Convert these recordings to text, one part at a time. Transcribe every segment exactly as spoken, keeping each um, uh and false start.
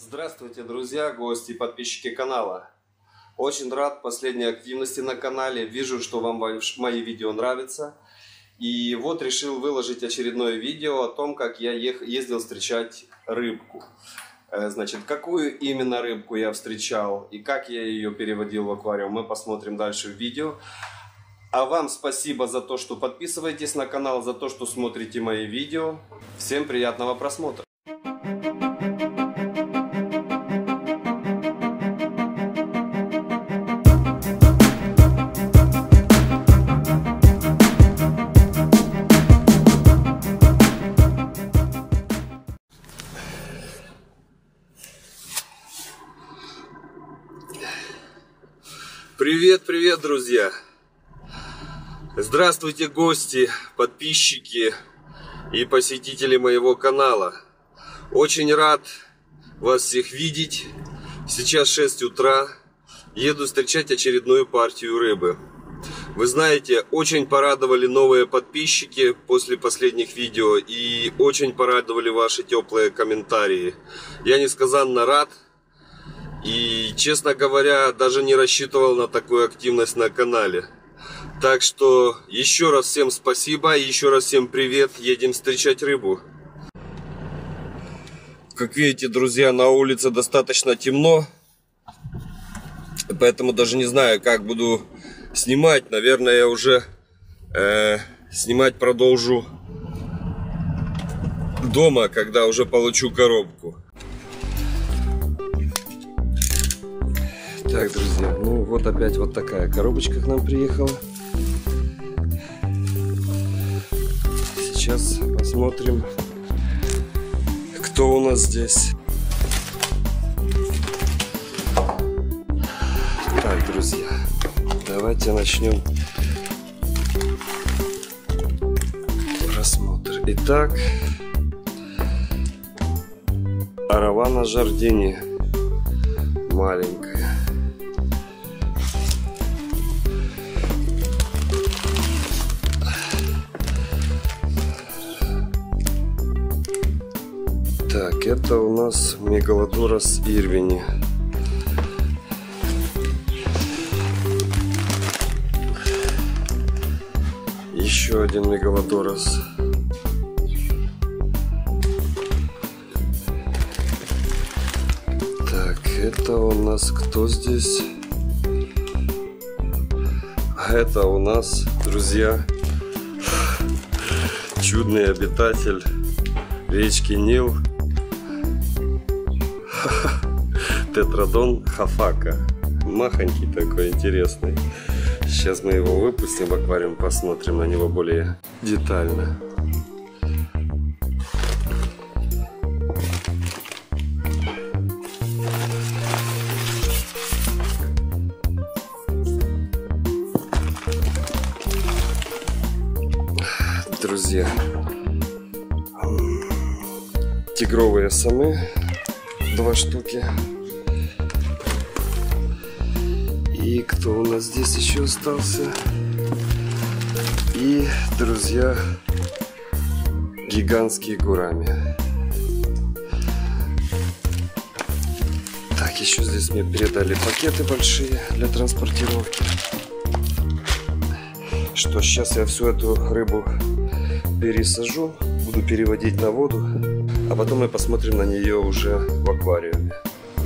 Здравствуйте, друзья, гости и подписчики канала. Очень рад последней активности на канале. Вижу, что вам мои видео нравятся. И вот решил выложить очередное видео о том, как я ездил встречать рыбку. Значит, какую именно рыбку я встречал и как я ее переводил в аквариум, мы посмотрим дальше в видео. А вам спасибо за то, что подписываетесь на канал, за то, что смотрите мои видео. Всем приятного просмотра. Привет, привет, друзья! Здравствуйте, гости, подписчики и посетители моего канала. Очень рад вас всех видеть. Сейчас шесть утра. Еду встречать очередную партию рыбы. Вы знаете, очень порадовали новые подписчики после последних видео и очень порадовали ваши теплые комментарии. Я несказанно рад. И, честно говоря, даже не рассчитывал на такую активность на канале. Так что еще раз всем спасибо, еще раз всем привет. Едем встречать рыбу. Как видите, друзья, на улице достаточно темно. Поэтому даже не знаю, как буду снимать. Наверное, я уже э, снимать продолжу дома, когда уже получу коробку. Так, друзья, ну вот опять вот такая коробочка к нам приехала. Сейчас посмотрим, кто у нас здесь. Так, друзья, давайте начнем просмотр. Итак, Аравана Жардини, маленькая. Так, это у нас Мегалодорос Ирвини. Еще один Мегалодорос. Так, это у нас кто здесь? А это у нас, друзья, чудный обитатель речки Нил. Тетродон хафака. Махонький такой, интересный. Сейчас мы его выпустим в аквариум, посмотрим на него более детально. Друзья, тигровые самы, два штуки. И кто у нас здесь еще остался? И, друзья, гигантские гурами. Так, еще здесь мне передали пакеты большие для транспортировки. Что, сейчас я всю эту рыбу пересажу, буду переводить на воду, а потом мы посмотрим на нее уже в аквариуме.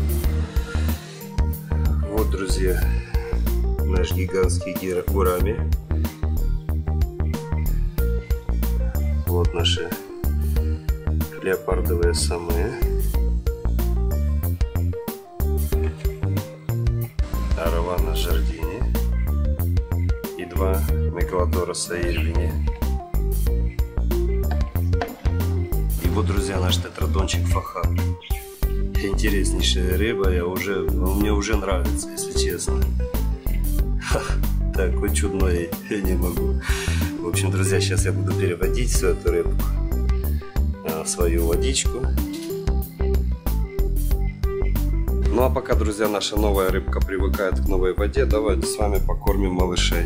Вот, друзья, наш гигантский гурами. Вот наши леопардовые самы. Аравана Жардини. И два Мегалодороса Ирвини. И вот, друзья, наш тетродончик Фаха. Интереснейшая рыба, я уже, мне уже нравится, если честно. Ха, такой чудной, я не могу. В общем, друзья, сейчас я буду переводить всю эту рыбку в свою водичку. Ну а пока, друзья, наша новая рыбка привыкает к новой воде, давайте с вами покормим малышей.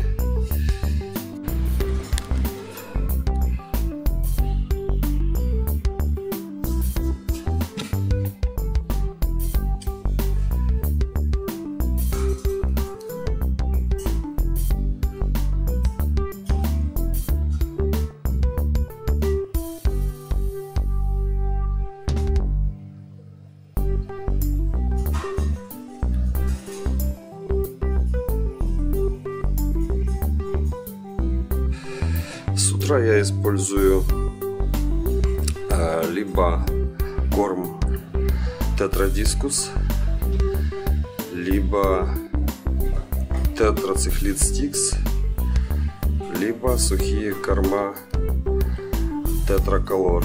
утра я использую э, либо корм Тетродискус, либо Тетрациклит Стикс, либо сухие корма Тетраколор.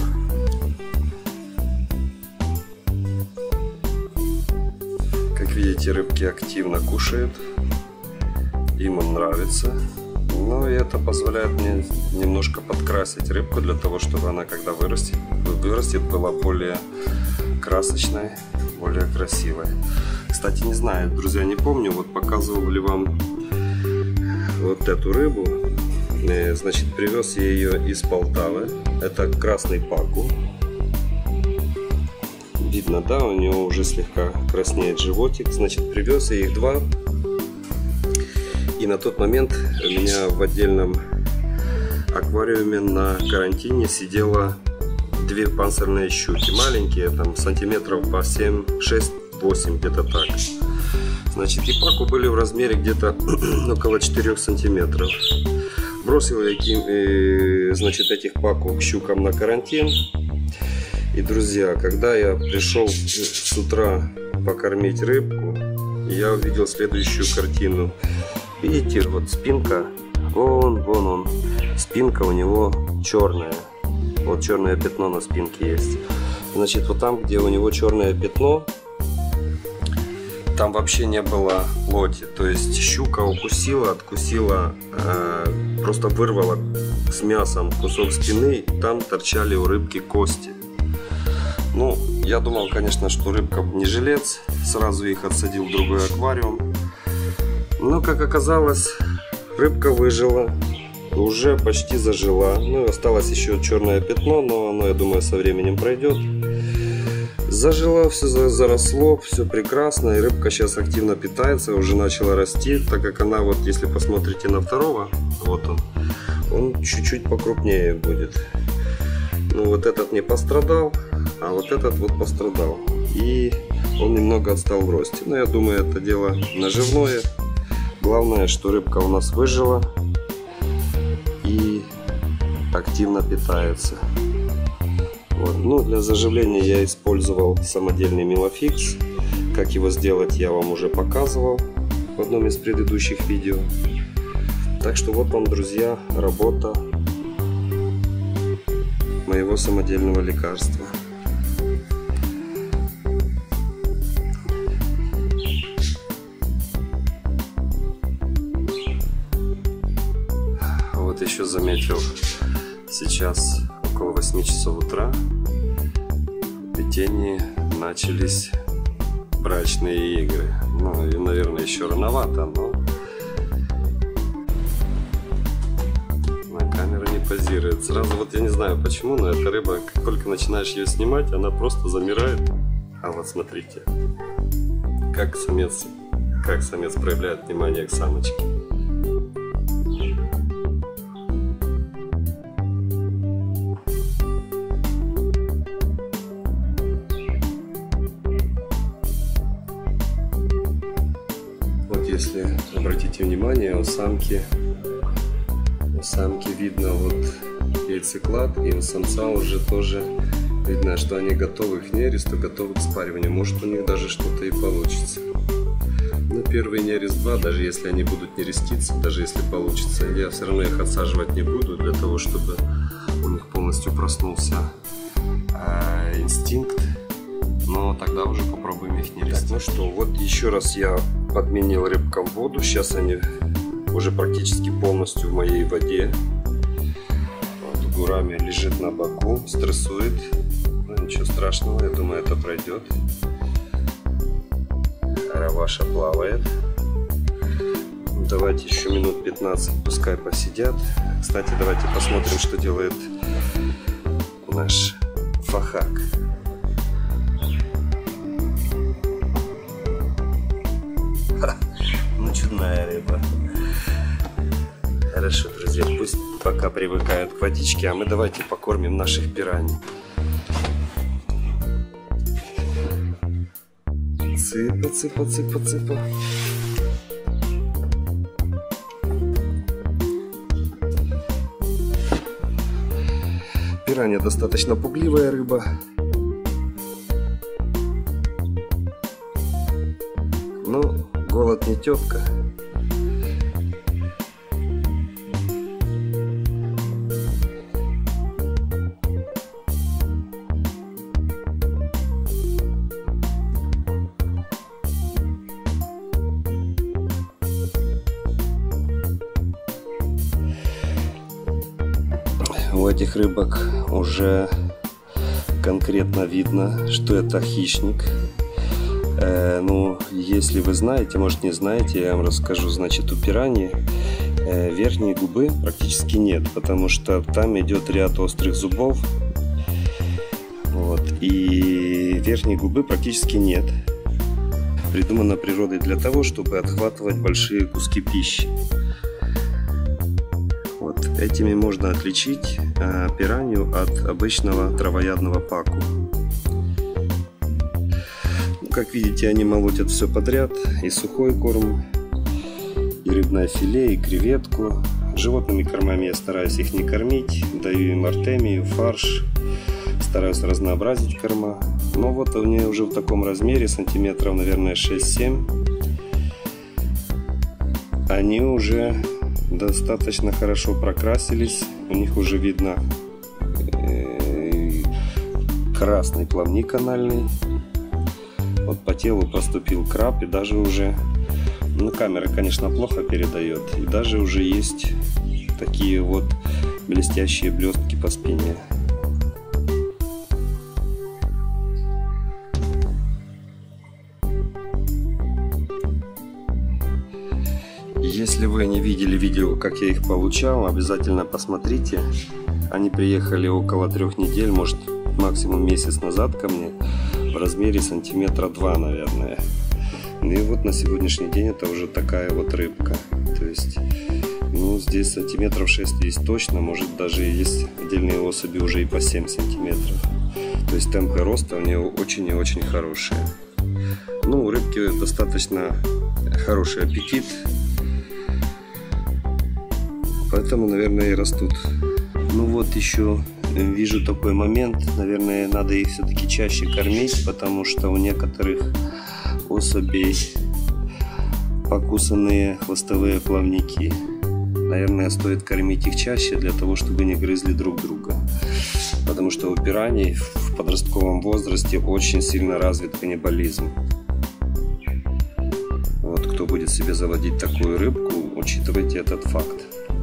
Как видите, рыбки активно кушают, им он нравится. Но это позволяет мне немножко подкрасить рыбку для того, чтобы она, когда вырастет, вырастет, была более красочной, более красивой. Кстати, не знаю, друзья, не помню, вот показывал ли вам вот эту рыбу. Значит, привез я ее из Полтавы. Это красный паку. Видно, да, у него уже слегка краснеет животик. Значит, привез я их два. И на тот момент у меня в отдельном аквариуме на карантине сидело две панцирные щуки. Маленькие, там сантиметров по семь, шесть, восемь, где-то так. Значит, и паку были в размере где-то около четырёх сантиметров. Бросил я, значит, этих паку к щукам на карантин. И, друзья, когда я пришел с утра покормить рыбку, я увидел следующую картину. Видите, вот спинка, вон, вон он, спинка у него черная. Вот черное пятно на спинке есть. Значит, вот там, где у него черное пятно, там вообще не было плоти. То есть щука укусила, откусила, э, просто вырвала с мясом кусок спины, и там торчали у рыбки кости. Ну, я думал, конечно, что рыбка не жилец, сразу их отсадил в другой аквариум. Но, как оказалось, рыбка выжила, уже почти зажила. Ну, осталось еще черное пятно, но оно, я думаю, со временем пройдет. Зажила, все заросло, все прекрасно, и рыбка сейчас активно питается, уже начала расти, так как она, вот если посмотрите на второго, вот он, он чуть-чуть покрупнее будет. Ну, вот этот не пострадал, а вот этот вот пострадал, и он немного отстал в росте. Но я думаю, это дело наживное. Главное, что рыбка у нас выжила и активно питается. Вот. Ну, для заживления я использовал самодельный Милофикс. Как его сделать, я вам уже показывал в одном из предыдущих видео. Так что вот вам, друзья, работа моего самодельного лекарства. Вот еще заметил, сейчас около восьми часов утра, в Петении начались брачные игры. Ну, и, наверное, еще рановато, но на камеру не позирует. Сразу вот я не знаю почему, но эта рыба, как только начинаешь ее снимать, она просто замирает. А вот смотрите, как самец, как самец проявляет внимание к самочке. Если обратите внимание, у самки, у самки видно вот яйцеклад, и у самца уже тоже видно, что они готовы к нересту, готовы к спариванию. Может, у них даже что-то и получится. Но первый нерест два, даже если они будут нереститься, даже если получится, я все равно их отсаживать не буду, для того, чтобы у них полностью проснулся э, инстинкт. Но тогда уже попробуем их нерестить. Ну что, вот еще раз я подменил рыбкам воду. Сейчас они уже практически полностью в моей воде. Вот, гурами лежит на боку, стрессует. Но ничего страшного, я думаю, это пройдет. Раваша плавает. Давайте еще минут пятнадцать, пускай посидят. Кстати, давайте посмотрим, что делает наш фахак. Ну, чудная рыба. Хорошо, друзья, пусть пока привыкают к водичке, а мы давайте покормим наших пираний. Цыпа, цыпа, цыпа, цыпа. Пиранья достаточно пугливая рыба. Но голод не тетка. У этих рыбок уже конкретно видно, что это хищник. Э, ну, если вы знаете, может не знаете, я вам расскажу. Значит, у пираньи э, верхней губы практически нет, потому что там идет ряд острых зубов. Вот, и верхней губы практически нет. Придумана природой для того, чтобы отхватывать большие куски пищи. Вот, этими можно отличить э, пиранью от обычного травоядного паку. Как видите, они молотят все подряд, и сухой корм, и рыбное филе, и креветку. Животными кормами я стараюсь их не кормить, даю им артемию, фарш, стараюсь разнообразить корма. Но вот они уже в таком размере, сантиметров, наверное, шесть-семь. Они уже достаточно хорошо прокрасились, у них уже видно э, красный плавник анальный. Вот по телу проступил краб, и даже уже, ну, камера, конечно, плохо передает, и даже уже есть такие вот блестящие блестки по спине. Если вы не видели видео, как я их получал, обязательно посмотрите. Они приехали около трех недель, может максимум месяц назад ко мне, в размере сантиметра два, наверное. И вот на сегодняшний день это уже такая вот рыбка. То есть, ну, здесь сантиметров шесть есть точно, может даже есть отдельные особи уже и по семь сантиметров. То есть темпы роста у нее очень и очень хорошие. Ну, у рыбки достаточно хороший аппетит, поэтому, наверное, и растут. Ну вот еще вижу такой момент, наверное, надо их все-таки чаще кормить, потому что у некоторых особей покусанные хвостовые плавники. Наверное, стоит кормить их чаще для того, чтобы не грызли друг друга. Потому что у пираний в подростковом возрасте очень сильно развит каннибализм. Вот кто будет себе заводить такую рыбку, учитывайте этот факт.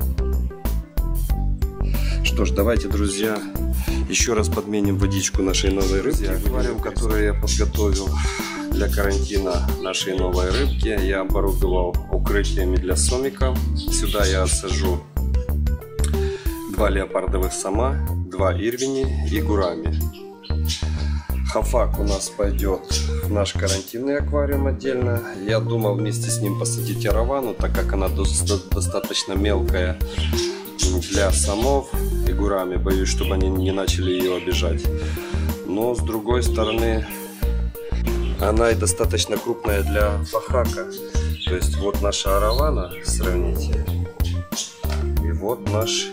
Что ж, давайте, друзья, еще раз подменим водичку нашей новой рыбки. Аквариум, который я подготовил для карантина нашей новой рыбки, я оборудовал укрытиями для сомика. Сюда я сажу два леопардовых сома, два ирвини и гурами. Хафак у нас пойдет в наш карантинный аквариум отдельно. Я думал вместе с ним посадить аравану, так как она достаточно мелкая для самов и гурами. Боюсь, чтобы они не начали ее обижать. Но с другой стороны, она и достаточно крупная для фахака. То есть вот наша аравана, сравните, и вот наш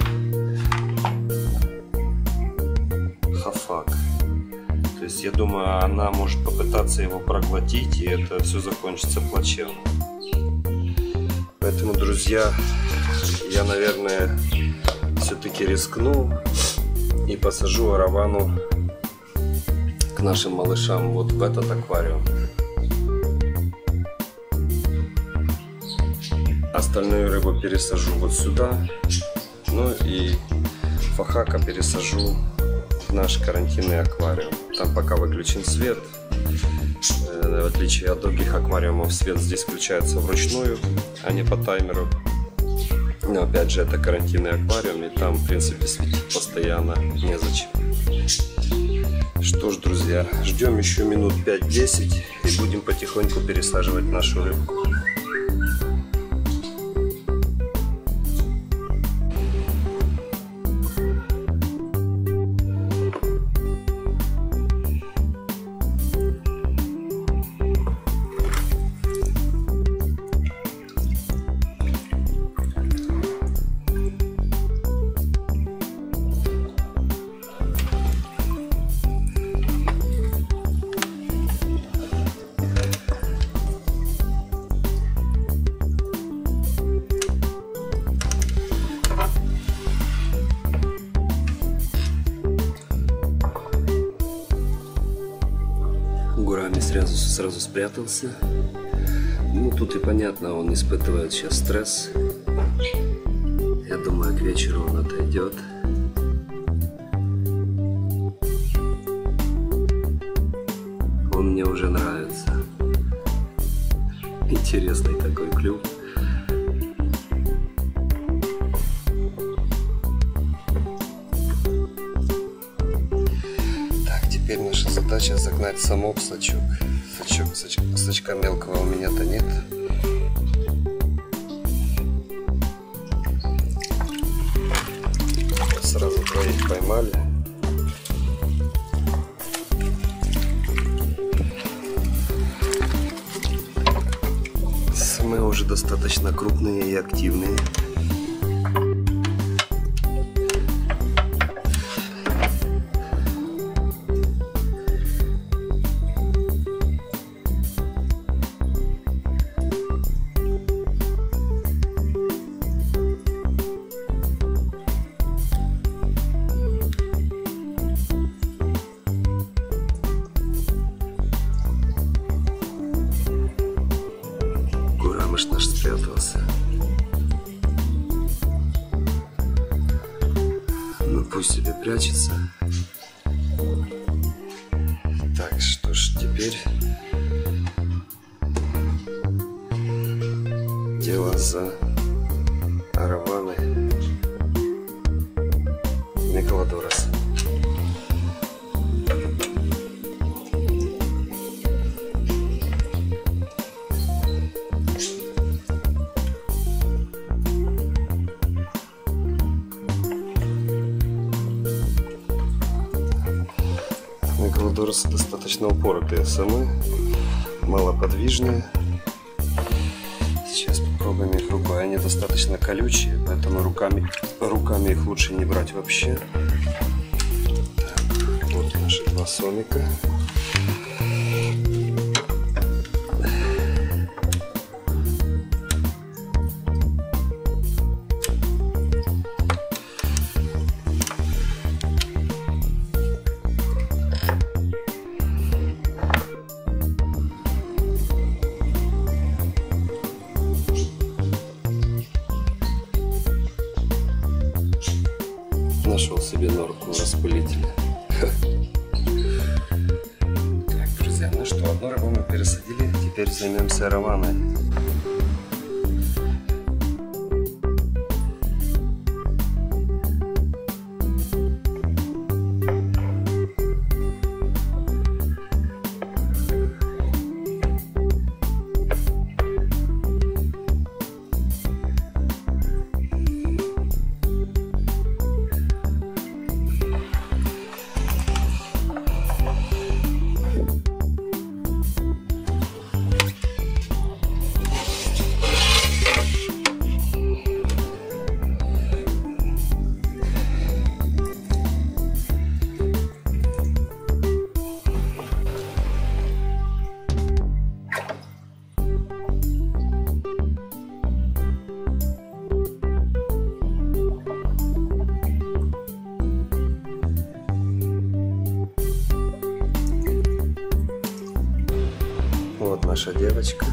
хафак. То есть я думаю, она может попытаться его проглотить, и это все закончится плачевно. Поэтому, друзья, я, наверное, все-таки рискну и посажу аравану к нашим малышам вот в этот аквариум. Остальную рыбу пересажу вот сюда. Ну и фахака пересажу в наш карантинный аквариум. Там пока выключен свет. В отличие от других аквариумов, свет здесь включается вручную, а не по таймеру. Но опять же, это карантинный аквариум, и там, в принципе, светить постоянно незачем. Что ж, друзья, ждем еще минут пять-десять и будем потихоньку пересаживать нашу рыбку. сразу спрятался. Ну, тут и понятно, он испытывает сейчас стресс. Я думаю, к вечеру он отойдет. Он мне уже нравится. Интересный такой клюв. Так, теперь наша задача загнать самок в сачок. Сачок, сачка, сачка мелкого у меня-то нет. Сразу двоих поймали. Самые уже достаточно крупные и активные. Курамыш наш спрятался. Ну пусть себе прячется. Так, что ж, теперь дело за араваны Мегалодорос. Мегалодоросы достаточно упоротые самы, малоподвижные. Сейчас попробуем их рукой. Они достаточно колючие, поэтому руками, руками их лучше не брать вообще. Так, вот наши два сомика. Нашел себе норку распылителя. Так, друзья, ну что, одну рыбу мы пересадили, теперь займемся араваной. Вот наша девочка.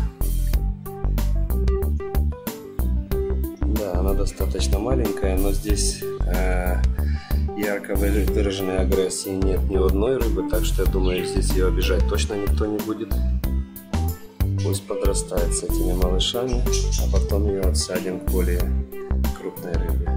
Да, она достаточно маленькая, но здесь э, ярко выраженной агрессии нет ни одной рыбы, так что я думаю, здесь ее обижать точно никто не будет. Пусть подрастает с этими малышами, а потом ее отсадим к более крупной рыбе.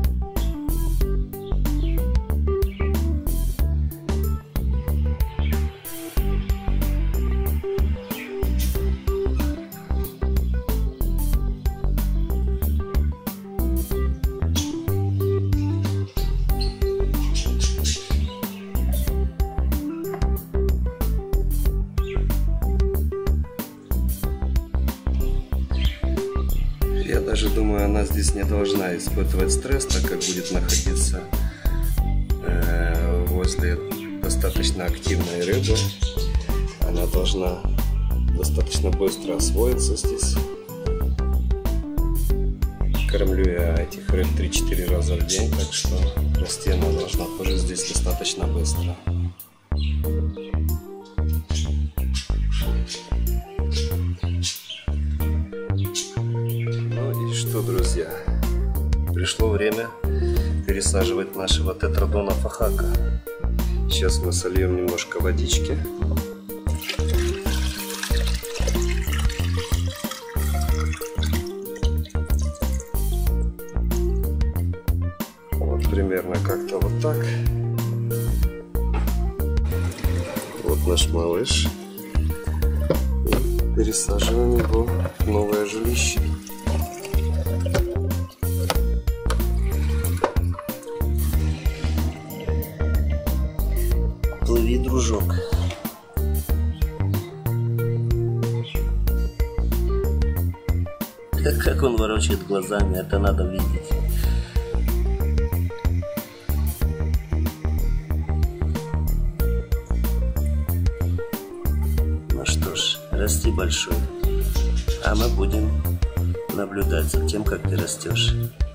Я даже думаю, она здесь не должна испытывать стресс, так как будет находиться э, возле достаточно активной рыбы. Она должна достаточно быстро освоиться здесь. Кормлю я этих рыб три-четыре раза в день, так что расти она должна тоже здесь достаточно быстро. пришло время пересаживать нашего тетрадона фахака. Сейчас мы сольем немножко водички. Вот примерно как-то вот так. Вот наш малыш. И пересаживаем его в новое жилище. Плыви, дружок. Как он ворочает глазами, это надо видеть. Ну что ж, расти большой, а мы будем наблюдать за тем, как ты растешь.